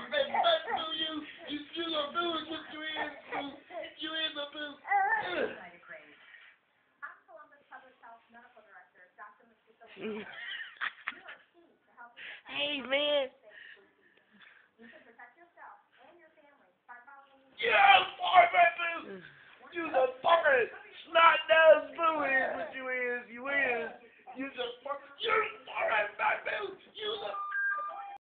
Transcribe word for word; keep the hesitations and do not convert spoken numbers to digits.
baby, baby, boo, you, you, you gonna do it, get you in, boo, get you in the boo. Hey, man. Yeah, boy, baby. You the fucking snot-nosed boo is what you is. You is. You the fucking... You